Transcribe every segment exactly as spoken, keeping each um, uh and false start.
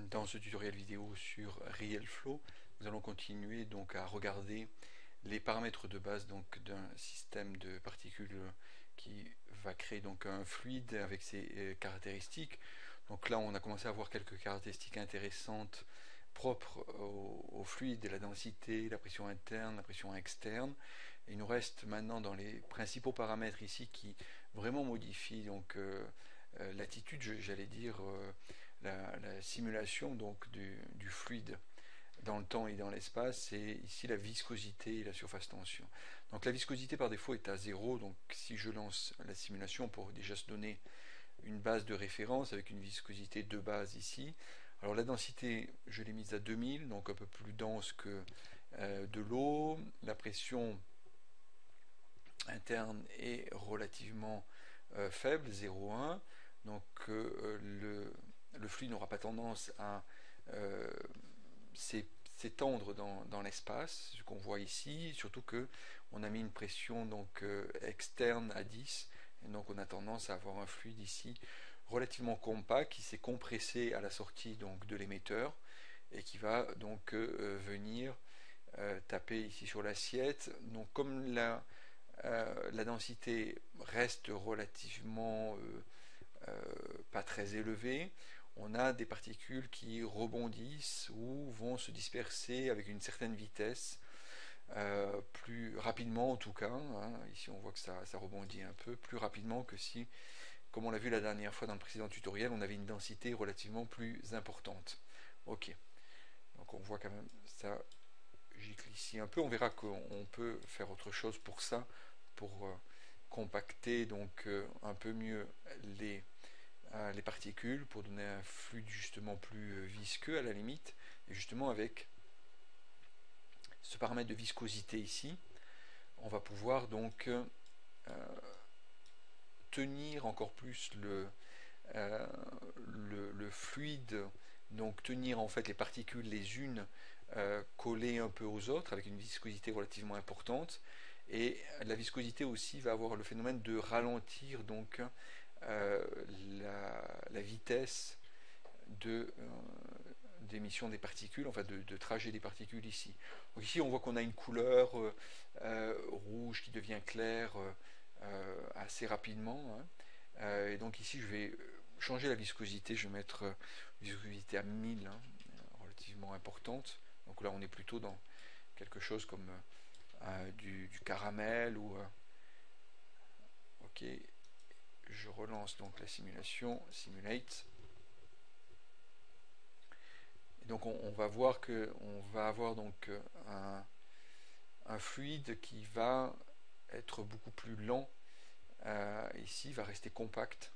Dans ce tutoriel vidéo sur RealFlow, nous allons continuer donc à regarder les paramètres de base donc d'un système de particules qui va créer donc un fluide avec ses caractéristiques. Donc là, on a commencé à voir quelques caractéristiques intéressantes propres au, au fluide, la densité, la pression interne, la pression externe. Et il nous reste maintenant dans les principaux paramètres ici qui vraiment modifient donc euh, euh, l'attitude, j'allais dire, euh, la, la, simulation donc du, du fluide dans le temps et dans l'espace, c'est ici la viscosité et la surface tension. Donc la viscosité par défaut est à zéro, donc si je lance la simulation pour déjà se donner une base de référence avec une viscosité de base ici. Alors la densité, je l'ai mise à deux mille, donc un peu plus dense que euh, de l'eau. La pression interne est relativement euh, faible, zéro virgule un. Donc euh, le, le fluide n'aura pas tendance à euh, s'étendre dans, dans l'espace, ce qu'on voit ici, surtout que on a mis une pression donc euh, externe à dix, et donc on a tendance à avoir un fluide ici relativement compact qui s'est compressé à la sortie donc de l'émetteur et qui va donc euh, venir euh, taper ici sur l'assiette. Donc comme la, euh, la densité reste relativement euh, euh, pas très élevée, on a des particules qui rebondissent ou vont se disperser avec une certaine vitesse, euh, plus rapidement en tout cas, hein. Ici on voit que ça, ça rebondit un peu plus rapidement que si, comme on l'a vu la dernière fois dans le précédent tutoriel, on avait une densité relativement plus importante. Ok, donc on voit quand même ça gicle ici un peu, on verra qu'on peut faire autre chose pour ça, pour euh, compacter donc euh, un peu mieux les les particules pour donner un fluide justement plus visqueux à la limite, et justement avec ce paramètre de viscosité ici, on va pouvoir donc euh, tenir encore plus le, euh, le, le fluide, donc tenir en fait les particules les unes euh, collées un peu aux autres avec une viscosité relativement importante, et la viscosité aussi va avoir le phénomène de ralentir donc euh, la, la vitesse de euh, d'émission des particules, enfin de, de trajet des particules ici. Donc ici on voit qu'on a une couleur euh, euh, rouge qui devient claire euh, assez rapidement, hein. Euh, et donc ici je vais changer la viscosité, je vais mettre euh, une viscosité à mille, hein, relativement importante. Donc là on est plutôt dans quelque chose comme euh, du, du caramel ou euh, ok, je relance donc la simulation, simulate. Et donc on, on va voir que on va avoir donc un, un fluide qui va être beaucoup plus lent. Euh, ici, va rester compact.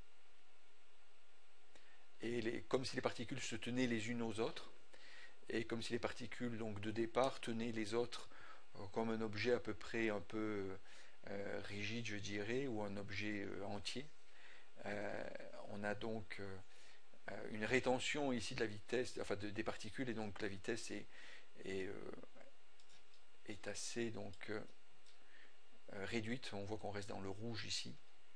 Et les, comme si les particules se tenaient les unes aux autres, et comme si les particules donc de départ tenaient les autres euh, comme un objet à peu près un peu euh, rigide, je dirais, ou un objet euh, entier. Euh, on a donc euh, une rétention ici de la vitesse, enfin de, des particules, et donc la vitesse est, est, euh, est assez donc euh, réduite. On voit qu'on reste dans le rouge ici,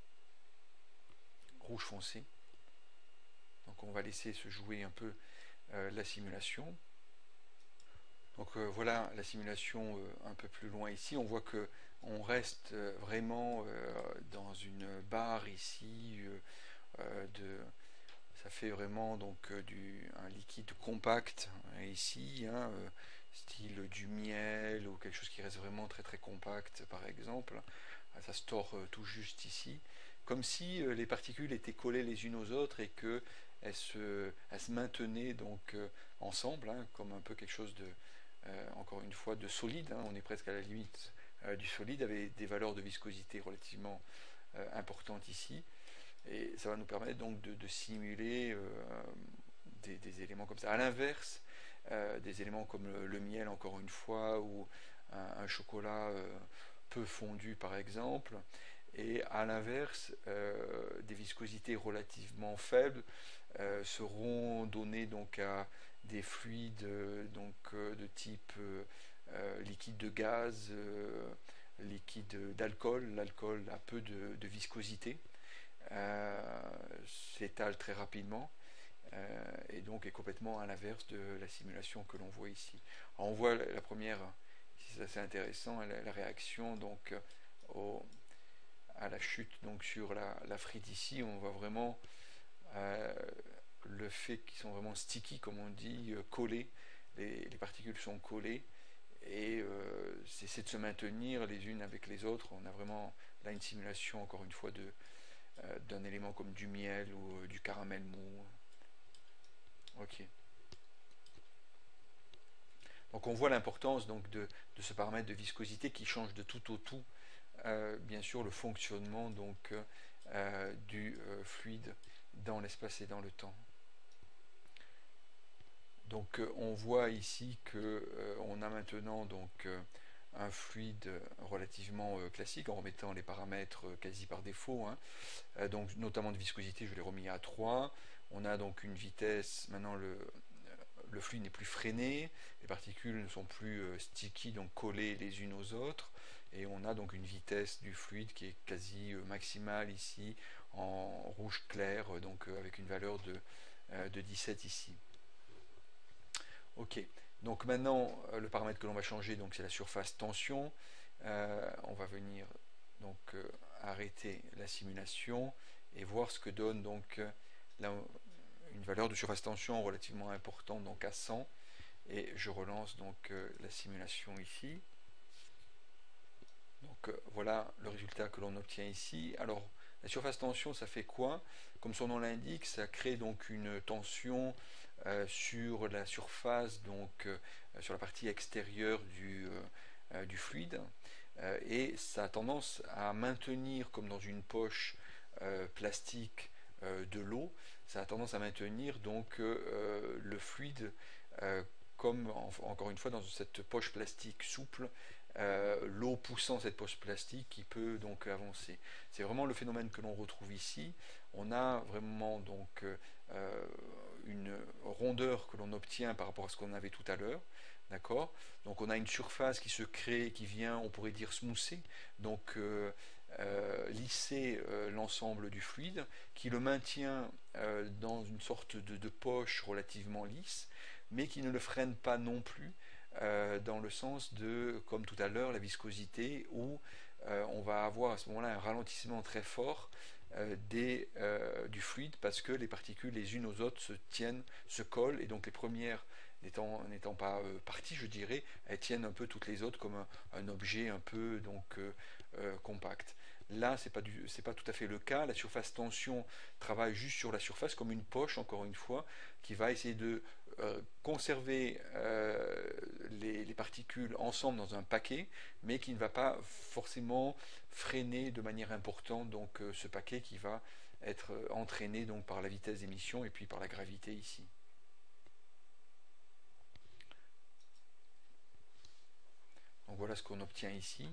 rouge foncé. Donc on va laisser se jouer un peu euh, la simulation. Donc euh, voilà la simulation euh, un peu plus loin ici. On voit que on reste euh, vraiment euh, dans une barre ici euh, de, ça fait vraiment donc euh, du un liquide compact hein, ici, hein, euh, style du miel ou quelque chose qui reste vraiment très très compact par exemple. Ça se tord euh, tout juste ici, comme si euh, les particules étaient collées les unes aux autres et que elles se, elles se maintenaient donc euh, ensemble, hein, comme un peu quelque chose de euh, encore une fois de solide, hein. On est presque à la limite euh, du solide avec des valeurs de viscosité relativement euh, importantes ici. Et ça va nous permettre donc de, de simuler euh, des, des éléments comme ça. À l'inverse, euh, des éléments comme le, le miel, encore une fois, ou un, un chocolat euh, peu fondu, par exemple. Et à l'inverse, euh, des viscosités relativement faibles euh, seront données donc à des fluides euh, donc, euh, de type euh, liquide de gaz, euh, liquide d'alcool. L'alcool a peu de, de viscosité. Euh, s'étale très rapidement, euh, et donc est complètement à l'inverse de la simulation que l'on voit ici. Alors on voit la, la première, c'est assez intéressant, la, la réaction donc au, à la chute donc sur la, la frite ici. On voit vraiment euh, le fait qu'ils sont vraiment sticky, comme on dit, euh, collés. Les, les particules sont collées et euh, c'est de se maintenir les unes avec les autres. On a vraiment là une simulation, encore une fois, de euh, d'un élément comme du miel ou euh, du caramel mou. Ok. Donc on voit l'importance donc de, de ce paramètre de viscosité qui change de tout au tout, euh, bien sûr, le fonctionnement donc euh, du euh, fluide dans l'espace et dans le temps. Donc euh, on voit ici que euh, on a maintenant donc euh, un fluide relativement euh, classique en remettant les paramètres euh, quasi par défaut, hein. Euh, donc notamment de viscosité, je l'ai remis à trois. On a donc une vitesse, maintenant le, le fluide n'est plus freiné, les particules ne sont plus euh, sticky, donc collées les unes aux autres, et on a donc une vitesse du fluide qui est quasi euh, maximale ici, en rouge clair, donc euh, avec une valeur de, euh, de dix-sept ici. Ok, donc maintenant euh, le paramètre que l'on va changer, donc c'est la surface tension. Euh, on va venir donc euh, arrêter la simulation et voir ce que donne donc euh, la, une valeur de surface tension relativement importante, donc à cent. Et je relance donc euh, la simulation ici. Donc euh, voilà le résultat que l'on obtient ici. Alors la surface tension, ça fait quoi? Comme son nom l'indique, ça crée donc une tension euh, sur la surface, donc euh, sur la partie extérieure du, euh, du fluide, euh, et ça a tendance à maintenir, comme dans une poche euh, plastique euh, de l'eau, ça a tendance à maintenir donc euh, le fluide euh, comme en, encore une fois dans cette poche plastique souple, euh, l'eau poussant cette poche plastique qui peut donc avancer. C'est vraiment le phénomène que l'on retrouve ici. On a vraiment donc euh, une rondeur que l'on obtient par rapport à ce qu'on avait tout à l'heure. D'accord. Donc on a une surface qui se crée, qui vient, on pourrait dire smousser, donc euh, euh, lisser euh, l'ensemble du fluide, qui le maintient euh, dans une sorte de, de poche relativement lisse, mais qui ne le freine pas non plus, euh, dans le sens de, comme tout à l'heure, la viscosité, où euh, on va avoir à ce moment-là un ralentissement très fort euh, des, euh, du fluide, parce que les particules les unes aux autres se tiennent, se collent, et donc les premières n'étant pas euh, parties, je dirais, elles tiennent un peu toutes les autres comme un, un objet un peu donc euh, euh, compact. Là, c'est pas du, c'est pas tout à fait le cas. La surface tension travaille juste sur la surface comme une poche, encore une fois, qui va essayer de euh, conserver euh, les, les particules ensemble dans un paquet, mais qui ne va pas forcément freiner de manière importante donc euh, ce paquet qui va être entraîné donc par la vitesse d'émission et puis par la gravité ici. Donc voilà ce qu'on obtient ici.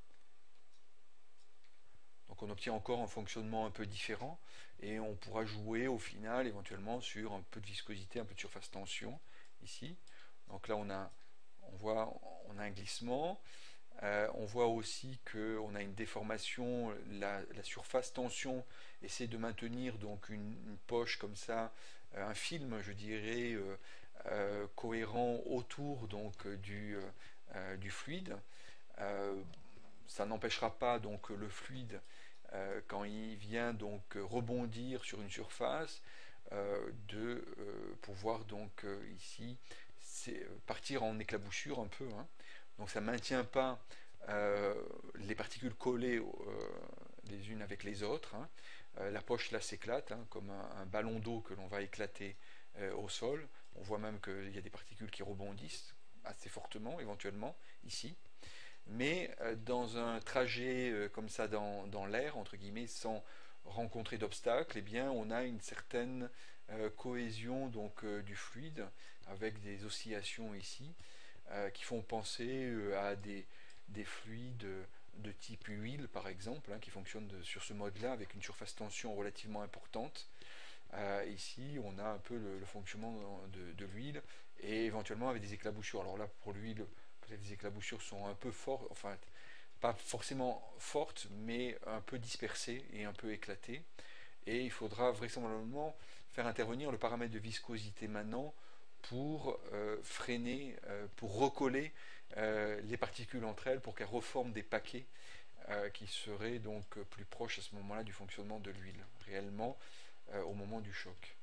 Donc on obtient encore un fonctionnement un peu différent et on pourra jouer au final éventuellement sur un peu de viscosité, un peu de surface tension ici. Donc là on a, on voit, on a un glissement. Euh, on voit aussi qu'on a une déformation, la, la, surface tension essaie de maintenir donc une, une poche comme ça, euh, un film je dirais euh, euh, cohérent autour donc du, euh, du fluide. Euh, ça n'empêchera pas donc le fluide euh, quand il vient donc rebondir sur une surface euh, de euh, pouvoir donc euh, ici partir en éclaboussure un peu, hein. Donc ça ne maintient pas euh, les particules collées euh, les unes avec les autres, hein. Euh, la poche là s'éclate, hein, comme un, un ballon d'eau que l'on va éclater euh, au sol. On voit même qu'il y a des particules qui rebondissent assez fortement éventuellement ici, mais euh, dans un trajet euh, comme ça dans, dans l'air, entre guillemets, sans rencontrer d'obstacles, eh bien, on a une certaine euh, cohésion donc, euh, du fluide, avec des oscillations ici, euh, qui font penser euh, à des, des fluides de type huile, par exemple, hein, qui fonctionnent de, sur ce mode-là, avec une surface tension relativement importante. Euh, ici, on a un peu le, le fonctionnement de, de l'huile, et éventuellement avec des éclaboussures. Alors là, pour l'huile, peut-être les éclaboussures sont un peu fortes, enfin, pas forcément fortes, mais un peu dispersées et un peu éclatées. et il faudra vraisemblablement faire intervenir le paramètre de viscosité maintenant pour euh, freiner, euh, pour recoller euh, les particules entre elles, pour qu'elles reforment des paquets euh, qui seraient donc plus proches à ce moment-là du fonctionnement de l'huile, réellement euh, au moment du choc.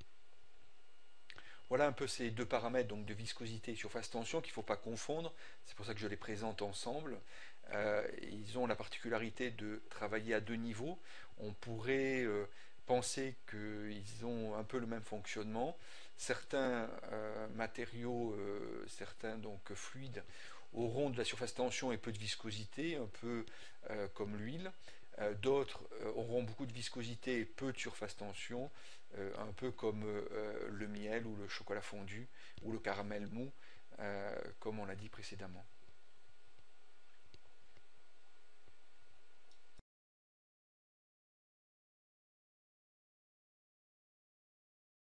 Voilà un peu ces deux paramètres donc de viscosité et surface tension qu'il ne faut pas confondre, c'est pour ça que je les présente ensemble. Euh, ils ont la particularité de travailler à deux niveaux. On pourrait euh, penser qu'ils ont un peu le même fonctionnement. Certains euh, matériaux, euh, certains donc fluides, auront de la surface tension et peu de viscosité, un peu euh, comme l'huile. Euh, D'autres euh, auront beaucoup de viscosité et peu de surface tension, euh, un peu comme euh, le miel ou le chocolat fondu ou le caramel mou, euh, comme on l'a dit précédemment.